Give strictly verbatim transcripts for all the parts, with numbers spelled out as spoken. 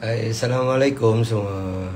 Hai, Assalamualaikum semua.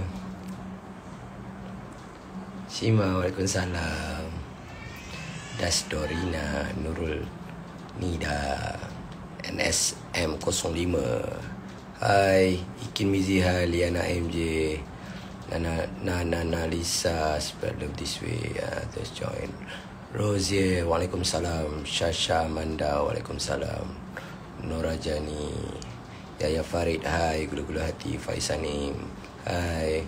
Sima, Waalaikumsalam. Dasdorina, Nurul Nida, N S M kosong lima. Hai, Ikin Mizi, hai, Liana M J, Nana Nana Nalisa, spread love this way. Uh, just join. Rosie, Waalaikumsalam. Shasha Manda, Waalaikumsalam. Nora Jani, Yaya Farid, hai. Gula-gula hati, Faisanim, hai.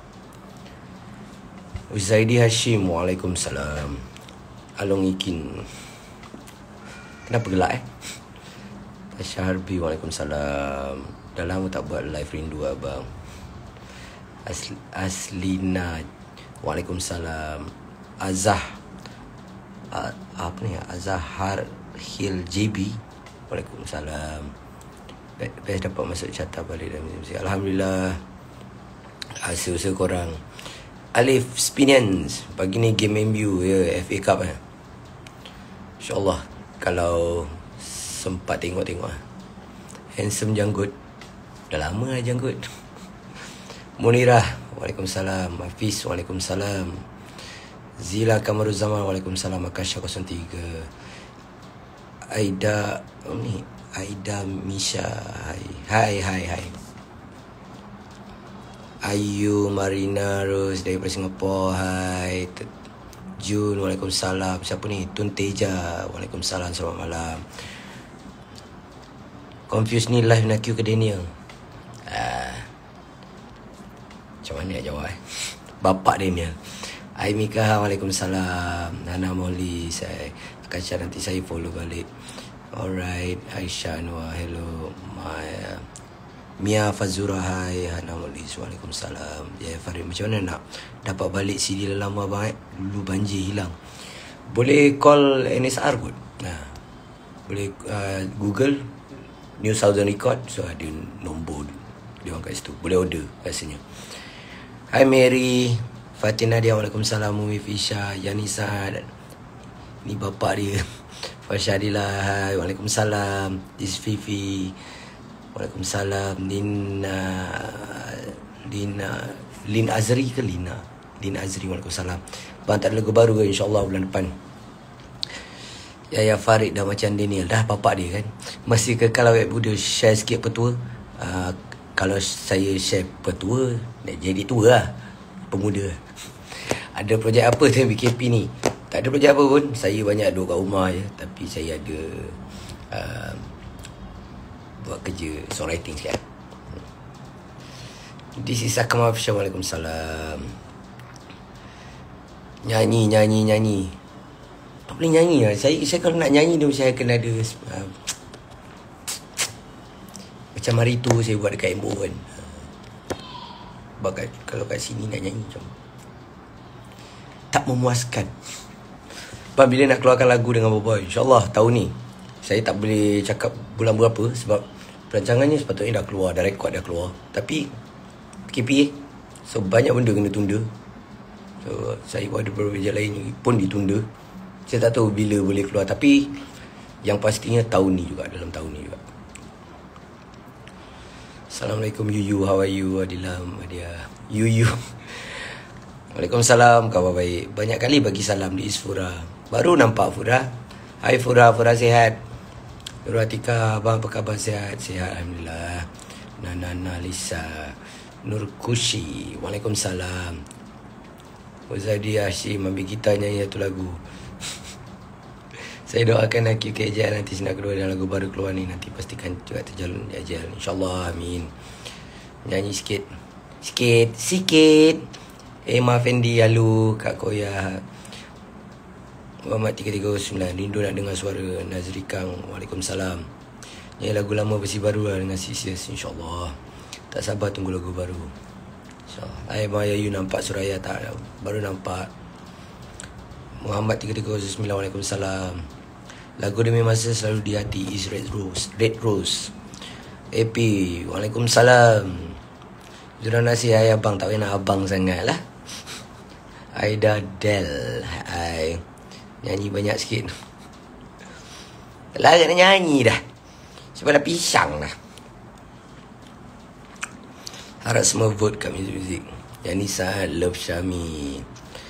Uzaidi Hashim, Waalaikumsalam. Along Ikin, kenapa gelak eh? Tasha Harbi, Waalaikumsalam. Dah lama tak buat live, rindu abang. As Aslina, Waalaikumsalam. Azah, uh, apa ni? Azahar Hill J B, Waalaikumsalam. Best dapat masuk carta balik dalam muzik. Alhamdulillah. Hasil usaha korang. Alif Spinians, pagi ni game M U ya, F A Cup eh. InsyaAllah kalau sempat tengok-tengok. Handsome janggut, dah lama lah janggut. Munirah, Waalaikumsalam. Hafiz, Waalaikumsalam. Zila Kamaruzzaman, Waalaikumsalam. Akasha kosong tiga. Aida, oh ni Aida Misha, hai. Hai, hai, hai. Ayu Marina Rose daripada Singapura, hai. Jun, Waalaikumsalam. Siapa ni? Tun Teja, Waalaikumsalam, selamat malam. Confused ni live nak queue ke Daniel? Ah, macam mana nak jawab eh? Bapak Daniel. Hai Mika, Waalaikumsalam. Nana Molly, saya akan share nanti saya follow balik. Alright, Aisyah Noah, hello. Maya, Mia Fazura, hai. Hana Molly, Waalaikumsalam. Ya, Farid, macam mana nak dapat balik C D lama abang eh? Dulu banjir hilang. Boleh call N S R kot. Nah, boleh uh, Google New Southern Record. So ada nombor dia orang kat situ. Boleh order rasanya. Hai Mary, Fatina dia, Waalaikumsalam. Mumi Fisha, Yanisa, ni bapak dia. Farshadila, hai. Waalaikumsalam. This Fifi, Waalaikumsalam. Lina Lina Lin Azri ke Lina? Lin Azri, Waalaikumsalam. Bang tak ada lagu baru ke? InsyaAllah bulan depan. Yaya Farid dah macam Daniel. Dah bapak dia kan. Masih kekal awet muda. Share sikit petua. uh, Kalau saya share petua, nak jadi tua lah, pemuda. Ada projek apa tu B K P ni? Tak ada projek apa pun. Saya banyak duduk kat rumah je. Tapi saya ada uh, buat kerja songwriting sikit. This is Akmal Fisha, Waalaikumsalam. Nyanyi, nyanyi, nyanyi. Tak boleh nyanyi lah. Saya, saya kalau nak nyanyi dia saya kena ada uh, macam hari tu saya buat dekat Embo kan. Bagai, kalau kat sini nak nyanyi macam tak memuaskan. Lepas bila nak keluarkan lagu dengan Boboy, InsyaAllah tahun ni. Saya tak boleh cakap bulan berapa sebab perancangannya sepatutnya dah keluar, dah rekod dah keluar. Tapi P K P eh, so banyak benda kena tunda. So saya pun ada beberapa projek lain pun ditunda. Saya tak tahu bila boleh keluar. Tapi yang pastinya tahun ni juga, dalam tahun ni juga. Assalamualaikum Yuyu, how are you? Adilam, Adia, Yuyu. Waalaikumsalam, khabar baik. Banyak kali bagi salam di Isfura. Baru nampak Fura. Hai Fura, Fura sihat. Nurul Atika, abang apa khabar? Sihat? Sihat, Alhamdulillah. Nana Nalisa, Nur Kushi, Waalaikumsalam. Uzadi Hashim, ambil gitar nyanyi satu lagu. Saya doakan Aki K J nanti nak keluar dan lagu baru keluar ni. Nanti pastikan juga terjalan ajal. InsyaAllah, amin. Nyanyi sikit. Sikit, sikit. Emma Fendi, Alu, Kak Koya, Muhammad tiga tiga sembilan. Rindu nak dengar suara Nazri Kang, Waalaikumsalam. Nyanyi lagu lama versi baru lah dengan Sisius, InsyaAllah. Tak sabar tunggu lagu baru, InsyaAllah. Hai Maya, you nampak Suraya tak? Baru nampak. Muhammad tiga tiga sembilan, Waalaikumsalam. Lagu demi masa selalu di hati is Red Rose. Red Rose. A P, Waalaikumsalam. Zura nasi, hai abang. Tak payah nak abang sangat lah. Aida Del, hai. Nyanyi banyak sikit. Tak layak nak nyanyi dah. Sebab dah pisang dah. Harap semua vote kat Music Music. Yanisa, Love Syami,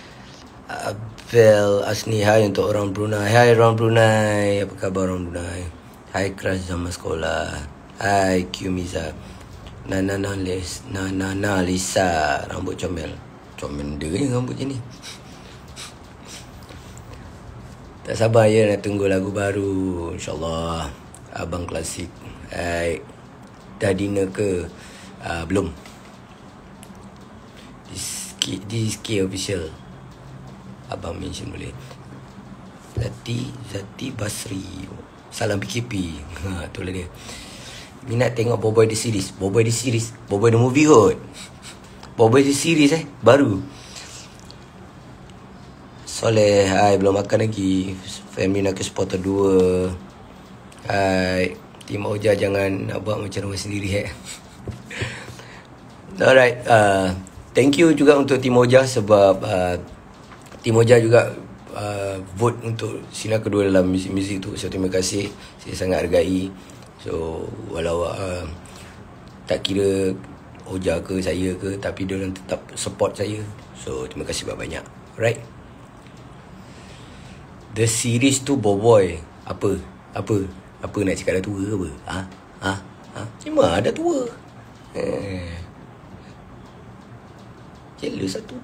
Abel, Asni, hai untuk orang Brunei. Hai orang Brunei, apa khabar orang Brunei? Hai crush zaman sekolah. Hai Q Miza. Nana Nana Les, Nana Nana Lisa, rambut comel. Comel dia je rambut je ni. Tak sabar ya nak tunggu lagu baru, InsyaAllah. Abang Klasik. Hai. Dah dinner ke? Uh, belum. Di K official. Abang mention boleh. Zati Zati Basri. Salam P K P. Ha, itulah dia. Minat tengok Boboiboy The Series. Boboiboy The Series. Boboiboy The Movie kot. Boboiboy The Series eh. Baru. Soleh. Hai. Belum makan lagi. Family nak ke supporter dua. Hai. Tim Oja jangan nak buat macam rumah sendiri eh. Alright. Uh, thank you juga untuk Tim Oja sebab uh, Tim Oja juga uh, vote untuk sinar kedua dalam muzik-muzik tu. So terima kasih. Saya sangat hargai. So walau uh, tak kira Oja ke saya ke, tapi dia orang tetap support saya. So terima kasih banyak-banyak. Alright. The Series tu Boboiboy. Apa? Apa? Apa nak cakap dah tua ke apa? Ha? Ha? Ha? Cuma dah tua. Eh. Jealous satu.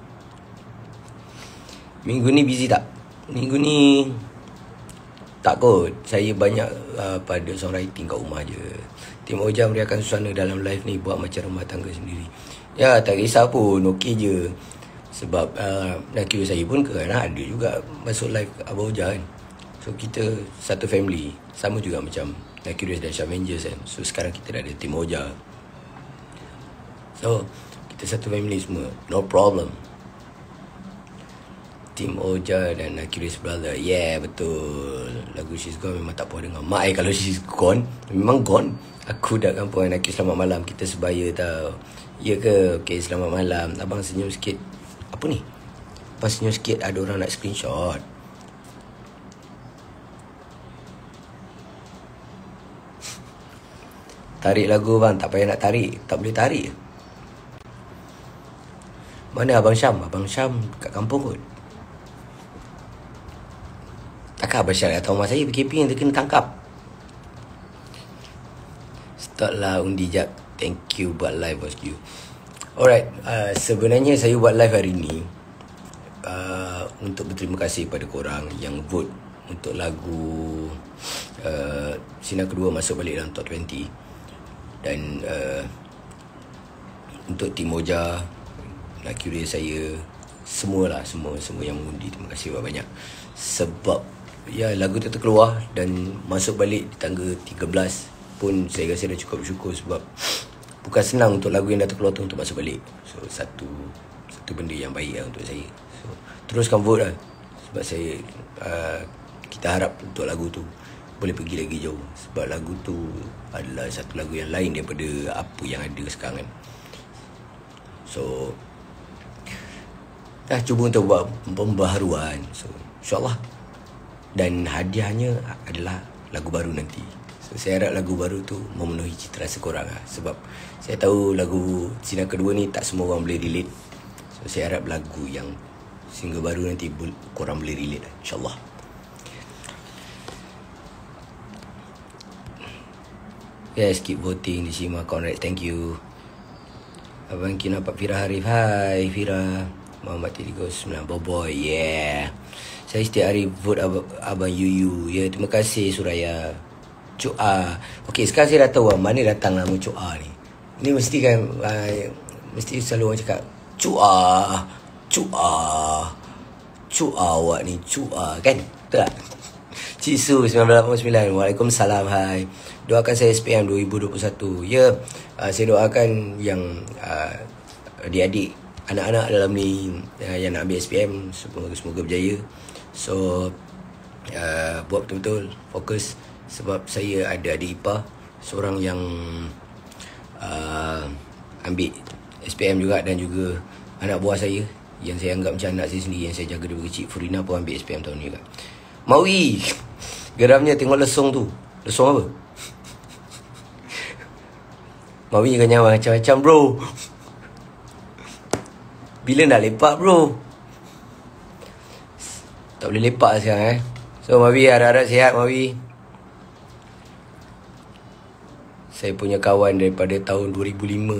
Minggu ni busy tak? Minggu ni tak kot. Saya banyak uh, pada songwriting kat rumah je. Tim Oja meriahkan suasana dalam live ni, buat macam rumah tangga sendiri. Ya, tak kisah pun, okey je. Sebab uh, lelaki saya pun kan ada juga masuk live Abang Oja kan. So kita satu family. Sama juga macam Lelaki dan Avengers kan. So sekarang kita dah ada Tim Oja. So kita satu family semua. No problem. Tim Oja dan Curious Brother. Yeah, betul. Lagu She's Gone memang tak puas dengar. Mak eh, kalau She's Gone memang gone. Aku dah kampung Nakir selamat malam. Kita sebaya tau. Ya ke? Okay, selamat malam. Abang senyum sikit. Apa ni? Abang senyum sikit. Ada orang nak screenshot. Tarik lagu bang. Tak payah nak tarik. Tak boleh tarik. Mana Abang Syam? Abang Syam kat kampung kot. Takkan Abang Syam kata rumah saya P K P yang terkena tangkap. Start lah undi jap. Thank you buat live bosku. Alright, uh, sebenarnya saya buat live hari ni uh, untuk berterima kasih pada korang yang vote untuk lagu uh, Sinar Kedua masuk balik dalam top dua puluh. Dan uh, untuk Tim Oja, lelaki dia saya, semualah, semua semua yang mengundi, terima kasih banyak. Sebab ya lagu tu terkeluar dan masuk balik di tangga tiga belas pun saya rasa dah cukup bersyukur sebab bukan senang untuk lagu yang dah terkeluar tu untuk masuk balik. So satu satu benda yang baik lah untuk saya. So teruskan vote lah. Sebab saya uh, kita harap untuk lagu tu boleh pergi lagi jauh. Sebab lagu tu adalah satu lagu yang lain daripada apa yang ada sekarang kan. So dah cuba untuk buat pembaharuan. So InsyaAllah. Dan hadiahnya adalah lagu baru nanti. So saya harap lagu baru tu memenuhi cita rasa korang lah. Sebab saya tahu lagu Sinar Kedua ni tak semua orang boleh relate. So saya harap lagu yang single baru nanti korang boleh relate lah, InsyaAllah. Yes, keep voting di Shima Conrad. Thank you. Abang Kina Pak Fira Harif. Hai Fira. Muhammad tiga sembilan Boboiboy. Yeah. Saya setiap hari vote Ab- Abang Yuyu. Ya, yeah, terima kasih Suraya. Cuk A. Okey, sekarang saya dah tahu mana datang nama Cuk A ni. Ni mesti kan uh, mesti selalu orang cakap Cuk A. Cuk A. Cuk A awak ni, Cuk A kan? Betul tak? Cik Su sembilan lapan sembilan. Waalaikumsalam. Hai. Doakan saya S P M dua ribu dua puluh satu. Ya, uh, saya doakan yang uh, adik-adik, anak-anak dalam ni uh, yang nak ambil S P M semoga semoga berjaya. So uh, buat betul-betul fokus. Sebab saya ada adik ipar seorang yang uh, ambil S P M juga, dan juga anak buah saya yang saya anggap macam anak saya sendiri, yang saya jaga daripada kecil, Furina pun ambil S P M tahun ni juga. Maui, geramnya tengok lesung tu. Lesung apa? Maui kenyang macam-macam bro. Bila nak lepak bro? Tak boleh lepak sekarang eh. So Mawi, harap-harap sihat Mawi. Saya punya kawan daripada tahun dua ribu lima.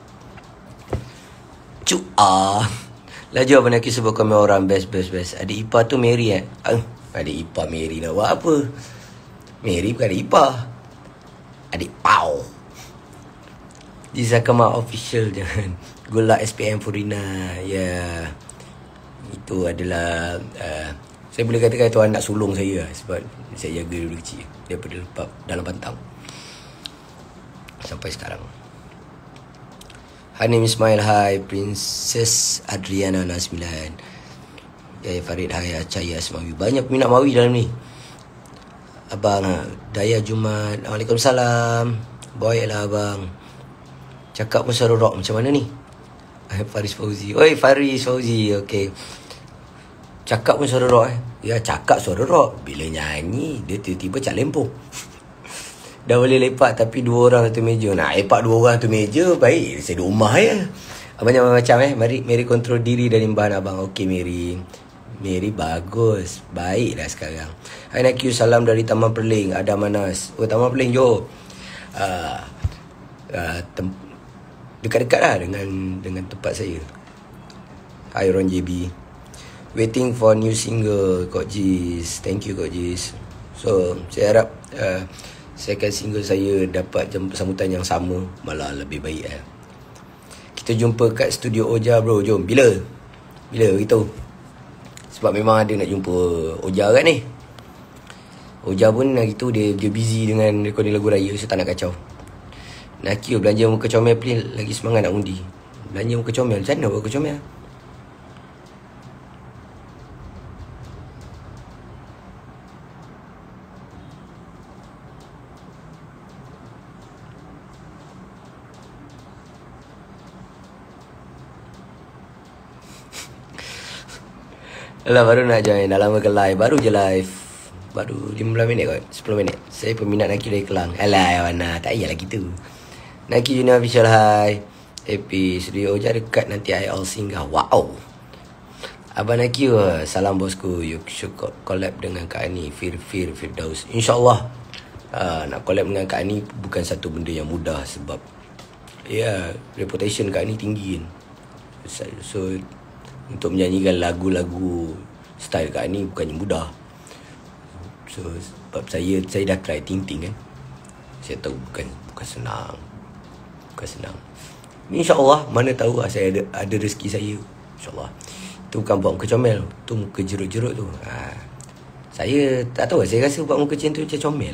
Cuk ah. Laju Abang Naki sebut komen orang best best best. Adik ipar tu Mary eh. Ah, adik ipar Mary nak buat apa? Mary bukan adik ipar. Adik pau. Jizakama official jangan. Good luck S P M Furina. Ya. Yeah. Itu adalah uh, saya boleh katakan itu anak sulung saya lah, sebab saya jaga dulu kecil daripada lepak dalam pantang sampai sekarang. Hanim Ismail, hai. Princess Adriana Nasmilan, Yaya Farid, hai. Acaya Asmawi. Banyak peminat Mawi dalam ni. Abang Daya Jumat, Waalaikumsalam. Boy lah abang. Cakap pun suara rock macam mana ni? Faris Fauzi. Oi Faris Fauzi. Okay. Cakap pun suara rock eh. Ya cakap suara rock. Bila nyanyi dia tiba-tiba cak lempung. Dah boleh lepak tapi dua orang satu meja. Nak lepak dua orang satu meja, baik saya di rumah ya. Banyak macam eh. Mari Mary kontrol diri dari bahan abang. Okey Mary. Mary bagus. Baik dah sekarang. Hai Nakiu, salam dari Taman Perling. Ada Manas. Oh Taman Perling Johor. Uh, uh, tem- Dekat-dekat lah dengan dengan tempat saya. Hai Ron J B. Waiting for new single Kok Jis. Thank you Kok Jis. So saya harap uh, second single saya dapat sambutan yang sama, malah lebih baik eh. Kita jumpa kat studio Oja bro. Jom. Bila? Bila beritahu. Sebab memang ada nak jumpa Oja kan ni. Oja pun hari tu dia, dia busy dengan recording lagu raya. So tak nak kacau. Nakio belanja muka comel please. Lagi semangat nak undi. Belanja muka comel. Macam mana buat muka comel? Alah baru nak join. Dah lama ke live. Baru je live. Baru lima belas minit kot. sepuluh minit. Saya peminat Nakio dari Kelang. Alah mana. Tak payahlah gitu. Naki Junior Official, hai. Happy Studio Oja dekat, nanti I all singgah. Wow. Abang Naki, salam bosku. You should collab dengan Kak Ani. Fir Fir Firdaus. InsyaAllah uh, nak collab dengan Kak Ani bukan satu benda yang mudah. Sebab ya, yeah, reputation Kak Ani tinggi kan. So, so untuk menyanyikan lagu-lagu style Kak Ani bukannya mudah. So sebab saya Saya dah try ting-ting kan. Saya tahu bukan Bukan senang. Bukan senang. InsyaAllah, mana tahu lah saya ada, ada rezeki saya. InsyaAllah. Itu bukan buat muka comel. Itu muka jerut-jerut tu. Ha. Saya tak tahu. Saya rasa buat muka macam tu macam comel.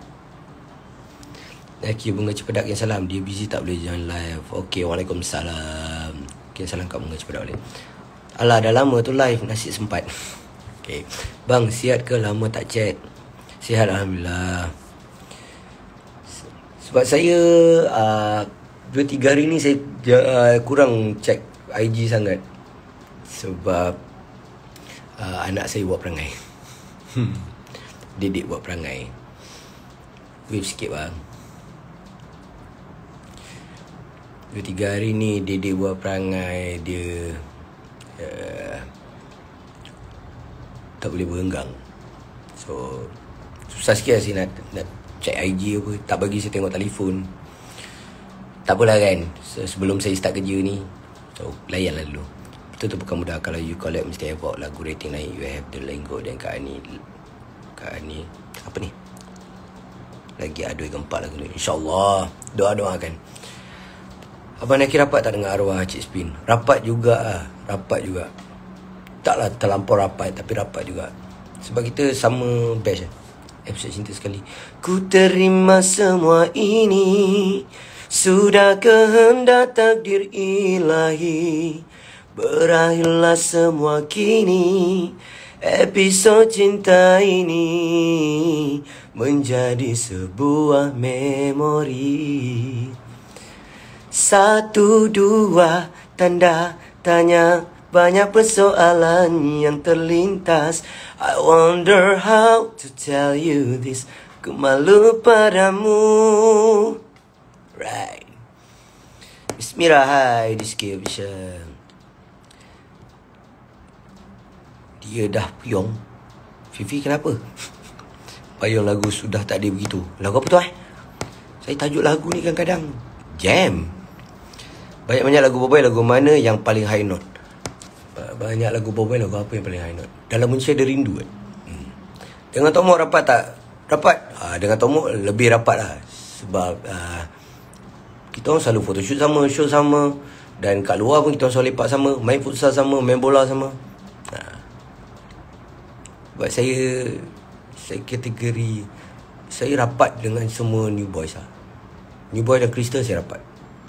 Naki Bunga Cepedak yang salam. Dia busy tak boleh join live. Okey, Waalaikumsalam. Okay, salam kat Bunga Cepedak balik. Alah, dah lama tu live. Nasib sempat. Okay. Bang, sihat ke? Lama tak chat. Sihat Alhamdulillah. Sebab saya... Uh, Dua tiga hari ni saya uh, kurang check I G sangat. Sebab uh, anak saya buat perangai. Dedik buat perangai. Wave sikit bang. Dua tiga hari ni Dedik buat perangai. Dia uh, tak boleh berenggang. So susah sikit lah saya nak, nak check I G apa. Tak bagi saya tengok telefon. Tak apalah kan. So, sebelum saya start kerja ni, so layanlah dulu. Itu tu bukan mudah. Kalau you collab mesti effort. Lagu rating naik, you have the lenggo. Dan Kak Ani, Kak Ani apa ni, lagi ada keempat lagu ni. InsyaAllah. Doa-doakan. Abang Naki rapat tak dengan arwah Cik Spin? Rapat juga lah. Rapat juga. Taklah terlampau rapat, tapi rapat juga. Sebab kita sama batch. Episode Cinta Sekali. Ku terima semua ini, sudah kehendak takdir ilahi. Berakhirlah semua kini. Episod cinta ini menjadi sebuah memori. Satu dua tanda tanya, banyak persoalan yang terlintas. I wonder how to tell you this. Ku malu padamu. Right. Bismillah, hai, Rizky Official. dia dah piong. Fifi kenapa? Payung lagu sudah tak ada begitu. Lagu apa tu eh? Saya tajuk lagu ni kadang-kadang jam. Banyak-banyak lagu Boboiboy, lagu mana yang paling high note? Banyak lagu Boboiboy, lagu apa yang paling high note? Dalam Munci ada rindu kan? Hmm. Dengan Tomok rapat tak? Rapat? Ha, dengan Tomok lebih rapat lah. Sebab uh, kita orang selalu photoshoot sama, show sama. Dan kat luar pun kita orang selalu lepak sama, main futsal sama, main bola sama. Ha. Sebab saya Saya kategori saya rapat dengan semua New Boys lah. New Boy dan Crystal saya rapat.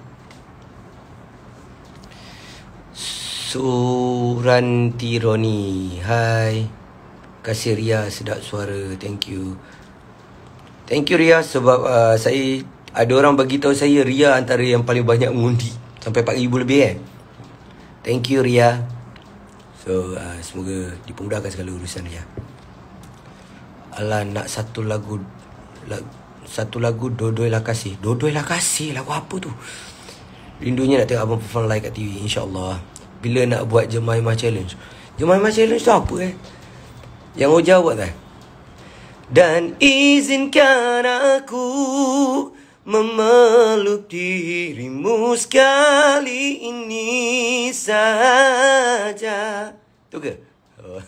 Suranti Roni, hai. Kasih Ria, sedap suara. Thank you. Thank you Ria. Sebab uh, saya ada orang bagi tahu saya Ria antara yang paling banyak mengundi. Sampai empat ribu lebih eh. Thank you Ria. So uh, semoga dipermudahkan segala urusan Ria. Alah, nak satu lagu, lagu Satu lagu Dodoi lah kasih. Dodoi lah kasih, lagu apa tu? Rindunya nak tengok abang perform live kat T V, InsyaAllah. Bila nak buat Jemaimah Challenge? Jemaimah Challenge tu apa eh? Yang Oja buat tak? Dan izinkan aku memeluk dirimu sekali ini saja. Tu ke? Oh.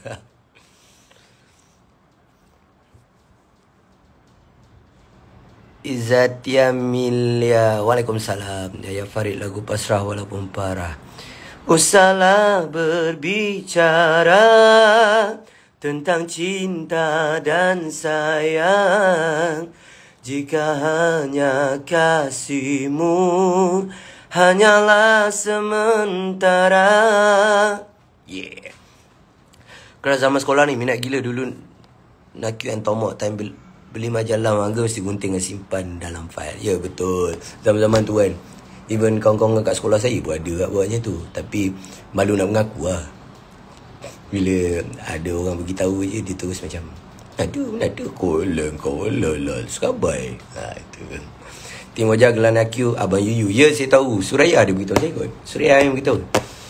Izzatia Milia, Waalaikumsalam. Ya Farid, lagu pasrah walaupun parah. Usahlah berbicara tentang cinta dan sayang jika hanya kasihmu hanyalah sementara. Yeah. Kalau zaman sekolah ni minat gila dulu nak Q and Tomok time beli, beli majalah manga mesti gunting dan simpan dalam fail. Ya betul. Zaman-zaman tu kan. Even kawan-kawan kat sekolah saya pun ada kat buatnya tu. Tapi malu nak mengaku lah. Bila ada orang beritahu je, dia terus macam ada, ada kolong, kolong, lol, sekabai. Ha, itu kan. Tim wajah gelan aku, Abang Yuyu. Ya, saya tahu. Suraya ada beritahu saya kot. Suraya yang beritahu.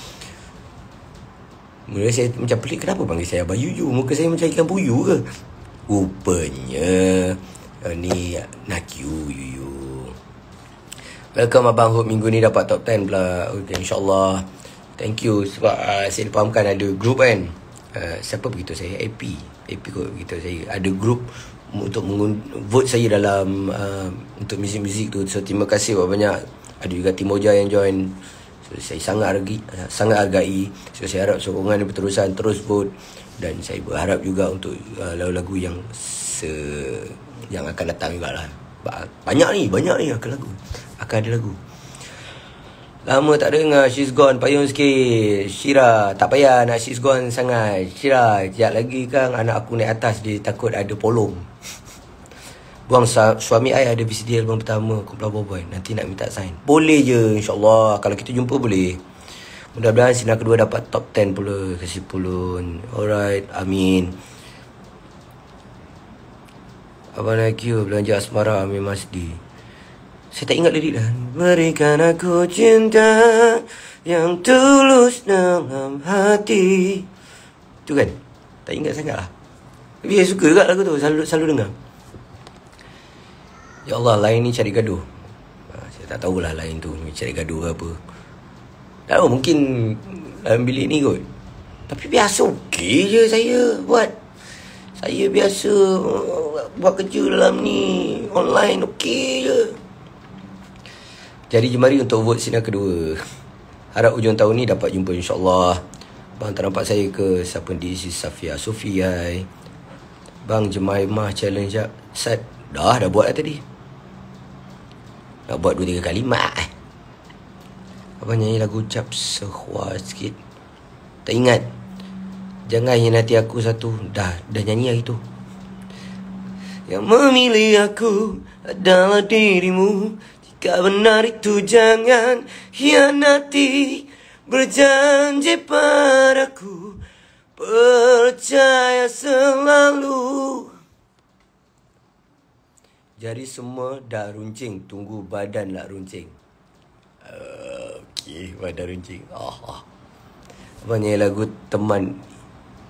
Mula saya macam pelik, kenapa panggil saya Abang Yuyu? Muka saya macam ikan puyuh ke? Rupanya uh, ni Nakyu Yuyu. Welcome Abang, hope minggu ni dapat top ten pula. Okay, InsyaAllah. Thank you. Sebab uh, saya dipahamkan ada group kan. uh, Siapa beritahu saya? A P A P kot beritahu saya. Ada group untuk vote saya dalam uh, untuk muzik-muzik tu. So terima kasih banyak. Ada juga Timoja yang join. So saya sangat hargai, sangat hargai. So saya harap sokongan dan berterusan terus vote. Dan saya berharap juga untuk uh, lagu-lagu yang se yang akan datang juga lah. Banyak ni, banyak ni akan lagu. Akan ada lagu. Lama tak dengar She's Gone, payung sikit. Syira, tak payah nak She's Gone sangat. Syira, sekejap lagi kan anak aku naik atas, dia takut ada polong. Buang suami I ada V C D album pertama Kumpulan Boboiboy. Nanti nak minta sign. Boleh je insyaAllah. Kalau kita jumpa boleh. Mudah-mudahan sinar kedua dapat top ten pula. Kasih pulun. Alright, amin. Abang Nakyu belanja asmara Amin Masdi. Saya tak ingat lirik dah. Berikan aku cinta yang tulus dalam hati. Tu kan? Tak ingat sangat lah. Tapi saya suka juga lagu tu. Selalu, selalu dengar. Ya Allah, lain ni cari gaduh. ha, Saya tak tahulah lain tu cari gaduh ke apa. Tak tahu, mungkin dalam bilik ni kot. Tapi biasa okey je saya buat. Saya biasa buat kerja dalam ni online okey je. Jadi jemari untuk vote sinar kedua. Harap hujung tahun ni dapat jumpa insyaAllah. Bang tak nampak saya ke? Siapa di si Safia Sofia. Bang Jemaimah challenge jap. Sat dah dah buat lah tadi. Nak buat dua tiga kalimat eh. Abang nyanyi lagu Cap Sehua sikit. Tak ingat. Jangan hianati aku satu. Dah dah nyanyi hari tu. Yang memilih aku adalah dirimu. Jika benar itu jangan hianati. Berjanji padaku. Percaya selalu. Jari semua dah runcing. Tunggu badan lah runcing. uh, Okey, badan runcing. oh, oh. Abang nyanyi lagu Teman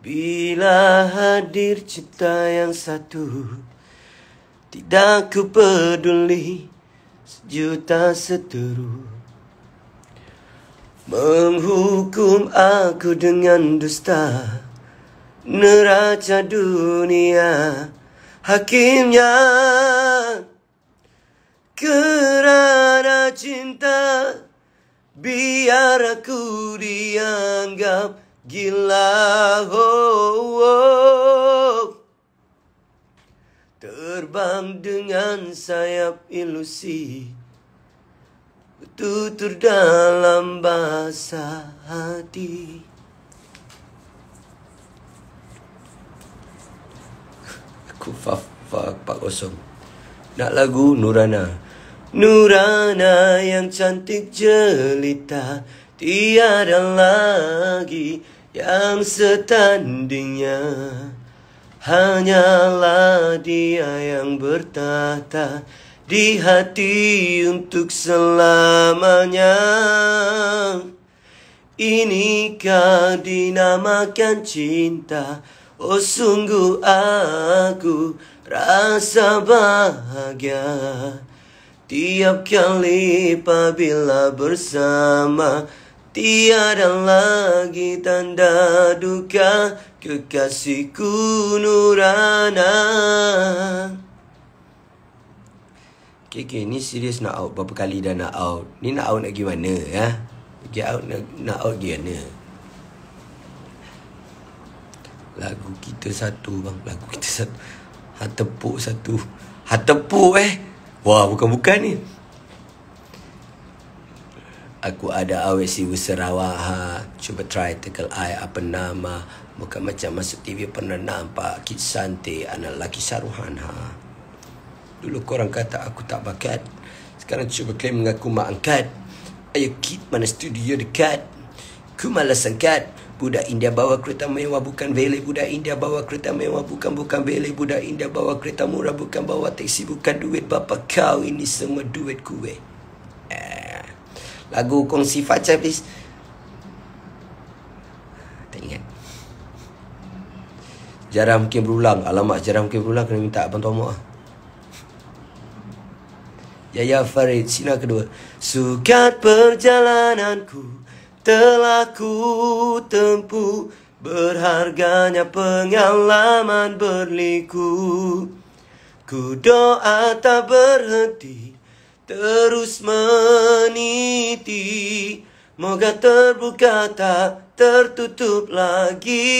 Bila hadir cinta yang satu, tidak ku peduli sejuta seteru menghukum aku dengan dusta. Neraca dunia hakimnya, kerana cinta biar aku dianggap gila. Oh, oh. Terbang dengan sayap ilusi, tutur dalam bahasa hati. Aku Fafa empat kosong. Nak lagu Nurana. Nurana yang cantik jelita, tiada lagi yang setandingnya. Hanyalah dia yang bertahta di hati untuk selamanya. Inikah dinamakan cinta? Oh sungguh aku rasa bahagia tiap kali apabila bersama. Tiada lagi tanda duka, kekasihku Nurana. Okay, okay, ni serius nak out. Berapa kali dah nak out? Ni nak out nak pergi mana? Ya? Pergi out nak, nak out pergi mana? Lagu kita satu bang. Lagu kita satu. Hatepuk satu. Hatepuk eh. Wah, bukan-bukan ni. Aku ada awet siwa Sarawak ha. Cuba try tekel I apa nama. Bukan macam masuk T V pernah nampak Kid Santi, anak lelaki Saruhan ha. Dulu korang kata aku tak bakat, sekarang cuba klaim mengaku mak angkat. Ayo Kid, mana studio dekat. Ku malas angkat. Budak India bawa kereta mewah bukan valet. Budak India bawa kereta mewah bukan bukan valet. Budak India bawa kereta murah bukan bawa taksi. Bukan duit bapa kau, ini semua duit kue. eh. Lagu kongsi Fajar please. Tak ingat. Jarang mungkin berulang. Alamak, jarang mungkin berulang, kena minta Abang Tomok. Yaya Farid, sinar kedua. Sukat perjalananku telah ku tempuh, berharganya pengalaman berliku. Ku doa tak berhenti, terus meniti, moga terbuka tak tertutup lagi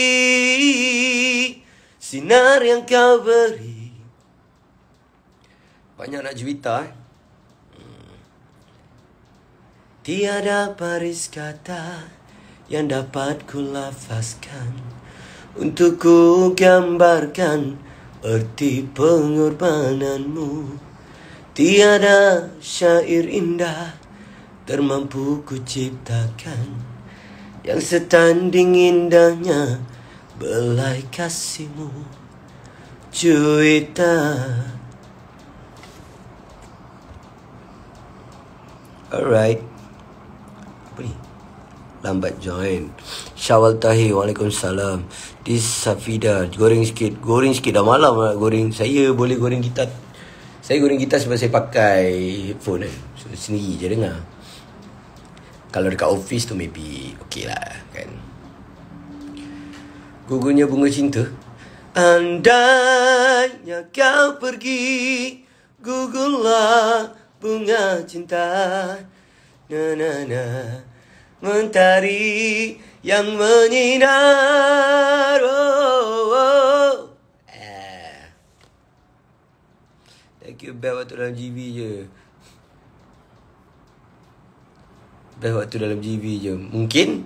sinar yang kau beri. Banyak nak juwita eh. Tiada baris kata yang dapat ku lafazkan untuk ku gambarkan erti pengorbananmu. Tiada syair indah termampu ku ciptakan yang setanding indahnya belai kasihmu, Juwita. Alright. Apa ni? Lambat join. Syawal Tahir, Waalaikumsalam. This Safida, goreng sikit. Goreng sikit, dah malam nak goreng. Saya boleh goreng gitar. Saya goreng gitar sebab saya pakai headphone kan. So, sendiri je dengar. Kalau dekat office tu maybe okay lah kan. Gugurnya bunga cinta. Andainya kau pergi, gugurlah bunga cinta. Na na na, mentari yang menyinar. Oh, oh. Eh. Thank you best waktu dalam G V je. Best waktu dalam G V je. Mungkin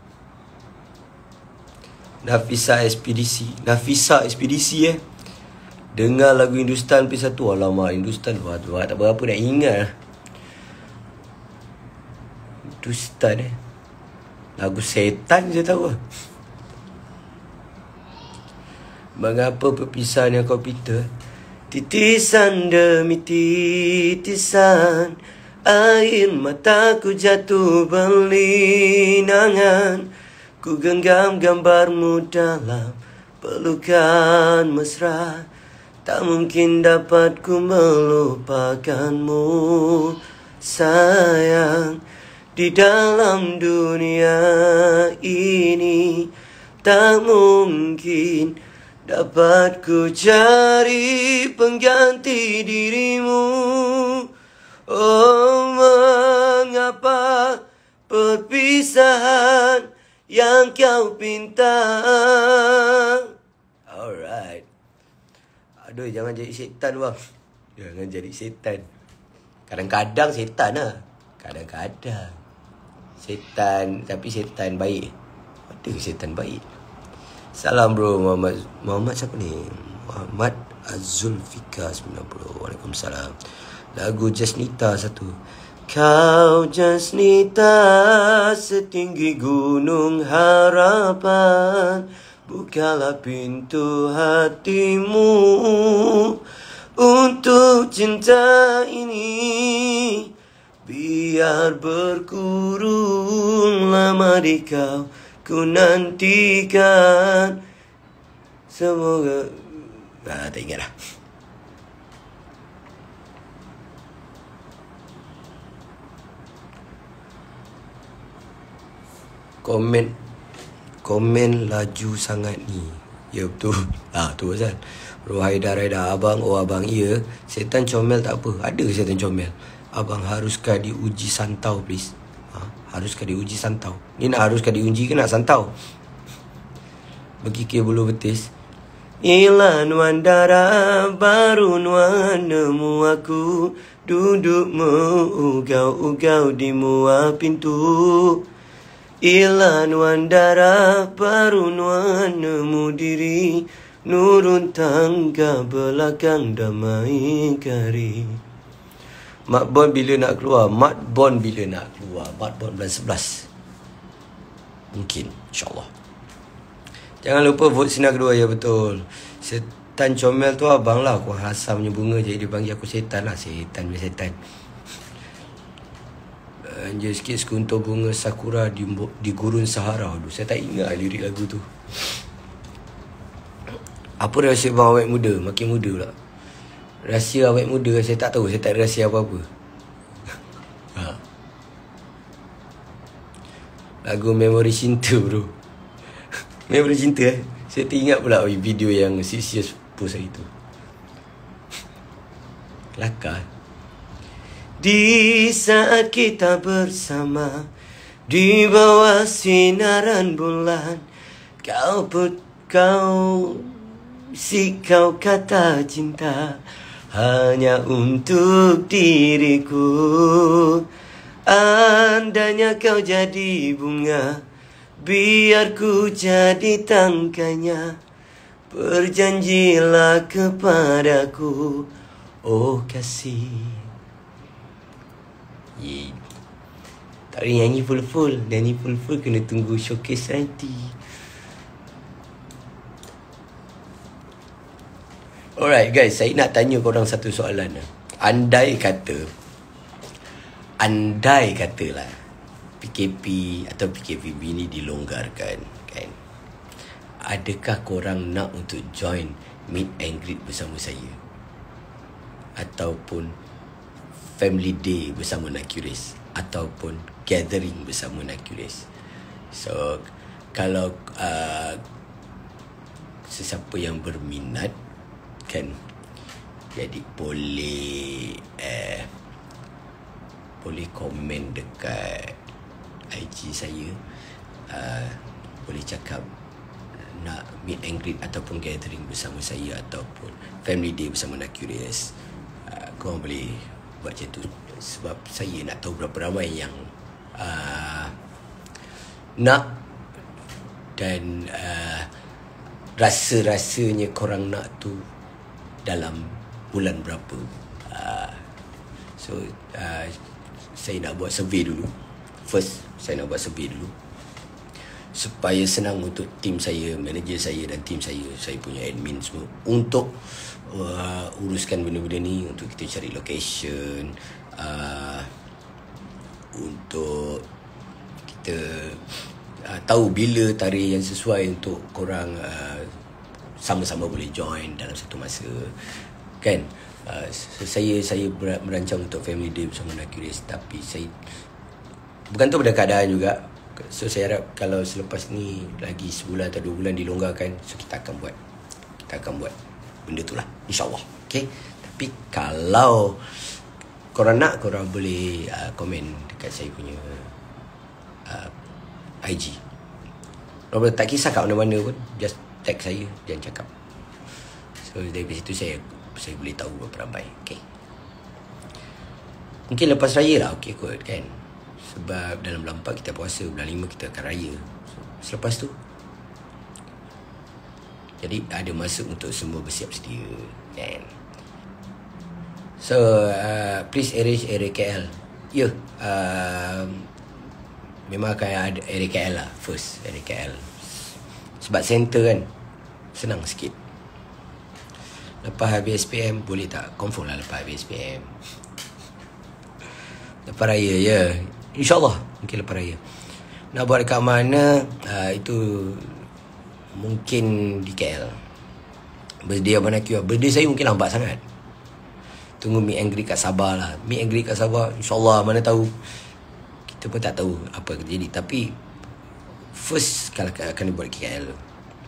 Nafisa Ekspedisi. Nafisa Ekspedisi eh. Dengar lagu Hindustan P satu. Alamak, Hindustan. Wah, tu tak berapa nak ingat. Hindustan eh. Lagu setan je tahu. Mengapa perpisahan yang kau pinta? Titisan demi titisan, air mataku jatuh berlinangan. Ku genggam gambarmu dalam pelukan mesra. Tak mungkin dapat ku melupakanmu, sayang. Di dalam dunia ini tak mungkin dapat ku cari pengganti dirimu. Oh, mengapa perpisahan yang kau pinta? Alright. Aduh, jangan jadi setan bang. Jangan jadi setan. Kadang-kadang setan lah. Kadang-kadang setan, tapi setan baik. Ada setan baik. Salam bro, Muhammad. Muhammad siapa ni? Muhammad Azulfika sembilan puluh. Waalaikumsalam. Lagu Jasnita satu. Kau Jasnita setinggi gunung harapan, bukalah pintu hatimu untuk cinta ini. Biar berkurung lama di kau, ku nantikan. Semoga ah, tak ingat lah. Komen Komen laju sangat ni. Ya betul. Ah tu pasal Rohaida Raida. Abang, oh abang, iya. Setan comel tak apa. Ada setan comel. Abang, haruskah diuji santau please? Ha? Haruskah diuji santau? Ni nak haruskah diuji ke nak santau? Berkikir bulu betis. Ilan wandara baru nuan nemu aku, duduk mengugau-ugau di muar pintu. Ilan wandara baru nuan nemu diri, nurun tangga belakang damai kari. Mat Bon bila nak keluar? Mat Bon bila nak keluar? Mat Bon bulan sebelas. Mungkin, insyaAllah. Jangan lupa vote sinar kedua, ya betul. Setan comel tu abang lah. Aku Hassan punya bunga, jadi dia panggil aku setan lah. Setan punya setan. Anjir sikit sekuntur bunga sakura di, di gurun Sahara. Aduh, saya tak ingat lirik lagu tu. Apa rahsia bang awet muda? Makin muda pula. Rahsia awet muda saya tak tahu. Saya tak ada rahsia apa-apa. Ha. Lagu Memori Cinta bro. Memori Cinta eh. Saya teringat pula video yang Six Years post hari tu. Kelakar. Di saat kita bersama di bawah sinaran bulan, kau put kau si kau kata cinta hanya untuk diriku. Andainya kau jadi bunga, biar ku jadi tangkainya. Berjanjilah kepadaku, oh kasih. Yeah. Tak boleh nyanyi full-full. Nyanyi full-full kena tunggu showcase nanti. Alright guys, saya nak tanya korang satu soalan. Andai kata Andai katalah P K P atau P K P B ni dilonggarkan kan, adakah korang nak untuk join meet and greet bersama saya? Ataupun family day bersama Nakuris, ataupun gathering bersama Nakuris? So kalau uh, sesiapa yang berminat kan, jadi boleh eh, boleh komen dekat I G saya, uh, boleh cakap nak meet and greet ataupun gathering bersama saya ataupun family day bersama Nakuris. uh, Korang boleh buat macam tu, sebab saya nak tahu berapa ramai yang uh, nak, dan uh, rasa-rasanya korang nak tu dalam bulan berapa. uh, So uh, saya nak buat survey dulu. First saya nak buat survey dulu supaya senang untuk tim saya, manager saya dan tim saya, saya punya admin semua, untuk uh, uruskan benda-benda ni, untuk kita cari location, uh, untuk kita uh, tahu bila tarikh yang sesuai untuk korang uh, sama-sama boleh join dalam satu masa, kan? Uh, saya saya merancang untuk family day bersama Nakurious, tapi saya bergantung pada keadaan juga. So saya harap kalau selepas ni lagi sebulan atau dua bulan dilonggarkan, so kita akan buat kita akan buat benda tu lah, InsyaAllah. Okay. Tapi kalau korang nak, korang boleh uh, komen dekat saya punya uh, I G. Korang tak kisah kat mana-mana pun, just tag saya dan cakap. So dari situ saya saya boleh tahu berapa ramai. Okay. Mungkin lepas raya lah, okay kot, kan? Sebab dalam bulan empat kita puasa, bulan lima kita akan raya. So, selepas tu, jadi ada masa untuk semua bersiap sedia, kan? So, uh, please arrange area K L. Ya, yeah, uh, memang akan ada area K L lah, first area K L. Sebab center kan, senang sikit. Lepas habis S P M, boleh tak? Confirm lah lepas habis S P M. Lepas raya, ya. Yeah. InsyaAllah, mungkin lepas raya. Nak buat dekat mana, uh, itu mungkin di K L. Birthday Abang Nakui. Birthday saya mungkin lambat sangat. Tunggu meet and greet kat Sabah lah. Meet and greet kat Sabah, InsyaAllah, mana tahu. Kita pun tak tahu apa yang terjadi. Tapi first kalau akan buat K L.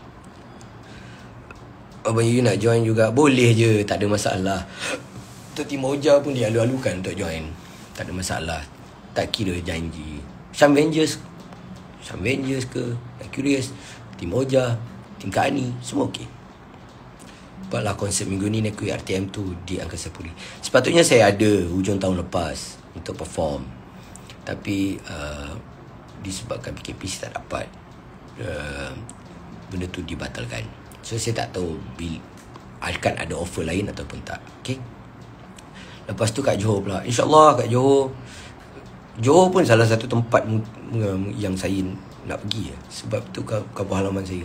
Abang Yu nak join juga, boleh je, tak ada masalah. Tok Timoja pun dia alu-alukan untuk join, tak ada masalah. Tak kira janji Syam Avengers, Syam Avengers ke Nakurious, Timoja, Tim Kak Ani, semua okey. Buatlah konsep minggu ni Nakui R T M tu di Angkasa Puri. Sepatutnya saya ada hujung tahun lepas untuk perform, tapi uh, disebabkan P K P saya tak dapat, uh, benda tu dibatalkan. So saya tak tahu bil, akan ada offer lain ataupun tak. Okay. Lepas tu kat Johor pula, InsyaAllah kat Johor. Johor pun salah satu tempat yang saya nak pergi, sebab tu kampung halaman saya.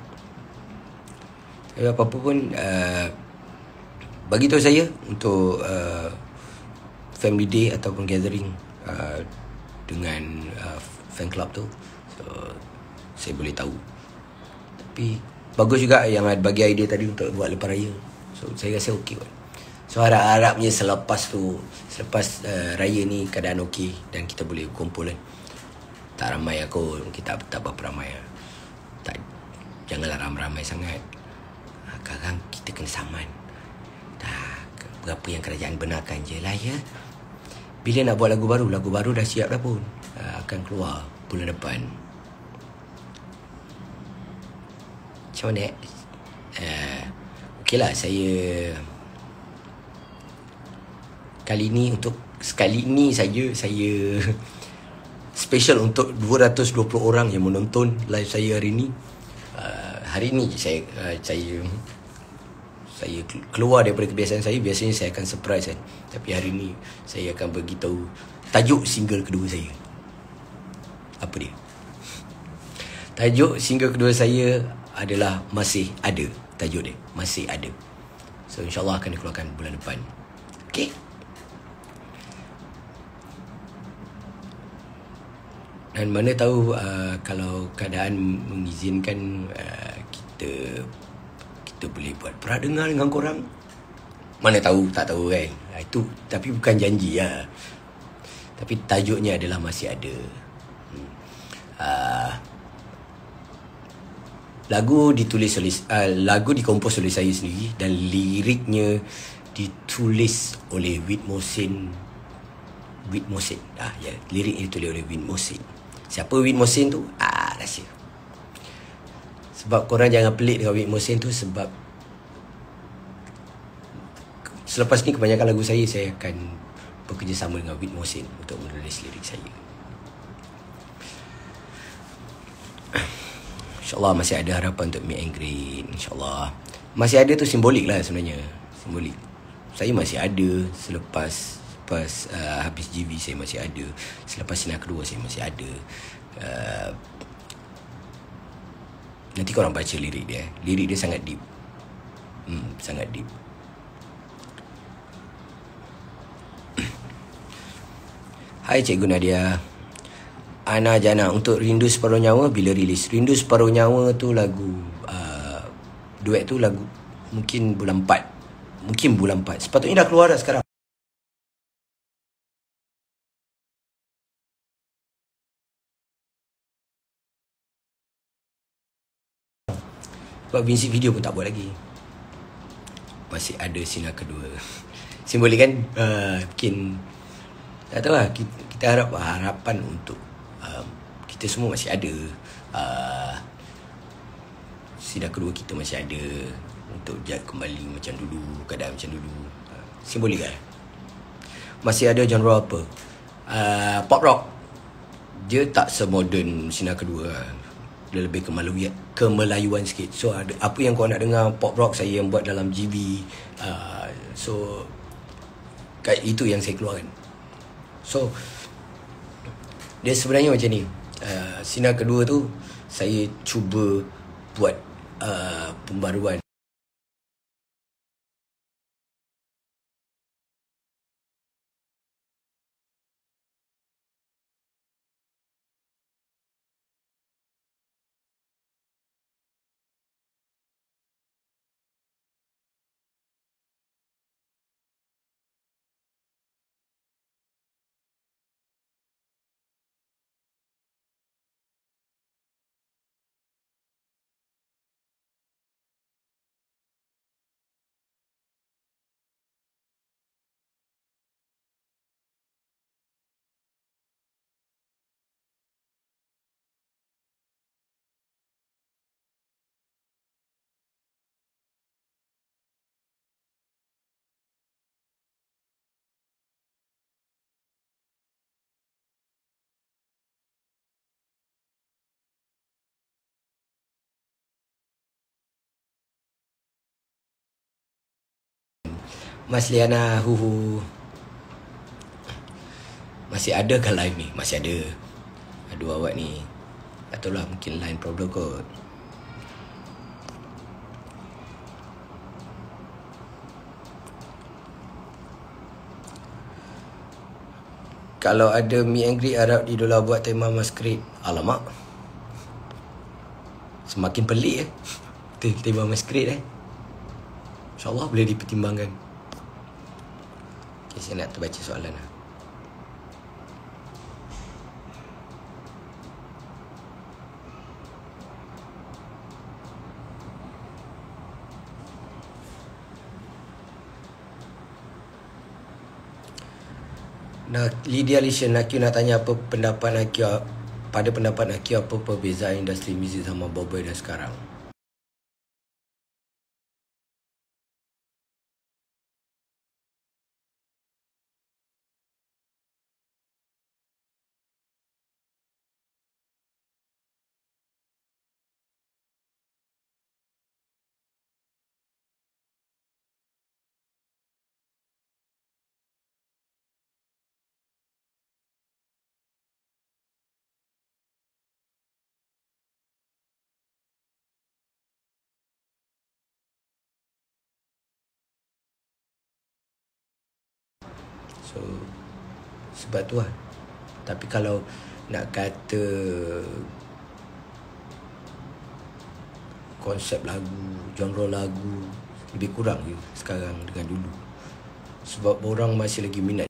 Tapi apa-apa pun, uh, bagi tahu saya untuk uh, family day ataupun gathering uh, dengan uh, fan club tu, so, saya boleh tahu. Tapi bagus juga yang bagi idea tadi untuk buat lepas raya. So saya rasa okey kot. So harap-harapnya selepas tu, selepas uh, raya ni keadaan okey dan kita boleh kumpul kan. Tak ramai aku, kita tak berapa ramai. Tak, janganlah ramai-ramai sangat. Sekarang kita kena saman. Dah, berapa yang kerajaan benarkan je lah ya. Bila nak buat lagu baru, lagu baru dah siap dah pun. Uh, akan keluar bulan depan. Macam mana? Uh, Okey lah, saya kali ni untuk sekali ni saja saya special untuk dua ratus dua puluh orang yang menonton live saya hari ni. Uh, hari ni saya uh, saya saya keluar daripada kebiasaan saya. Biasanya saya akan surprise kan, tapi hari ni saya akan beritahu tajuk single kedua saya. Apa dia? Tajuk single kedua saya adalah Masih Ada. Tajuk dia Masih Ada. So insyaAllah akan dikeluarkan bulan depan. Okay. Dan mana tahu uh, kalau keadaan mengizinkan, uh, kita kita boleh buat peradengar dengan korang. Mana tahu, tak tahu kan. Itu tapi bukan janji lah. Tapi tajuknya adalah Masih Ada. Hmm. Uh, lagu ditulis oleh uh, lagu dikompos oleh saya sendiri dan liriknya ditulis oleh Wid Mohsin. Wid Mohsin. Ah ya, lirik ditulis oleh Wid Mohsin. Siapa Wid Mohsin tu? Ah, rahsia. Sebab korang jangan pelik dengan Wid Mohsin tu, sebab selepas ni kebanyakan lagu saya saya akan bekerjasama dengan Wid Mohsin untuk menulis lirik saya. InsyaAllah masih ada harapan untuk meet and greet. InsyaAllah. Masih ada tu simbolik lah sebenarnya. Simbolik. Saya masih ada selepas Selepas uh, habis G V saya masih ada. Selepas sinar kedua saya masih ada. uh, Nanti korang baca lirik dia. Lirik dia sangat deep. hmm, Sangat deep. Hai Cikgu Nadia. Ana Jana untuk Rindu Separuh Nyawa bila rilis. Rindu Separuh Nyawa tu lagu uh, duet tu lagu mungkin bulan empat. Mungkin bulan empat. Sepatutnya dah keluar dah sekarang. Sebab music video pun tak buat lagi. Masih ada sinar kedua. Simbolik kan? Uh, mungkin tak tahu lah. Kita, kita harap harapan untuk uh, kita semua masih ada. Uh, sinar kedua kita masih ada untuk jaga kembali macam dulu, keadaan macam dulu. Uh, simbolik kan? Masih ada genre apa? Uh, pop rock. Dia tak semoden sinar kedua. Dia lebih kemaluan, kemelayuan sikit. So ada, apa yang kau nak dengar pop rock saya yang buat dalam G B. Uh, so kat itu yang saya keluarkan. So dia sebenarnya macam ni. Uh, sinar kedua tu saya cuba buat uh, pembaruan. Mas Liana, huhu. Masih ada ke live ni? Masih ada. Aduh awak ni. Tak tahu lah, mungkin line problem kot. Kalau ada meet and greet harap Idola buat tema masquerade. Alamak. Semakin pelik eh. Tema masquerade eh. InsyaAllah boleh dipertimbangkan. Okay, saya nak terbaca soalan lah. Nah, Lydia Lishan, Nakyu nak tanya apa pendapat Nakyu, pada pendapat Nakyu apa perbezaan industri muzik sama Boboiboy dan sekarang? So sebab tu lah. Tapi kalau nak kata konsep lagu, genre lagu, lebih kurang je sekarang dengan dulu. Sebab orang masih lagi minat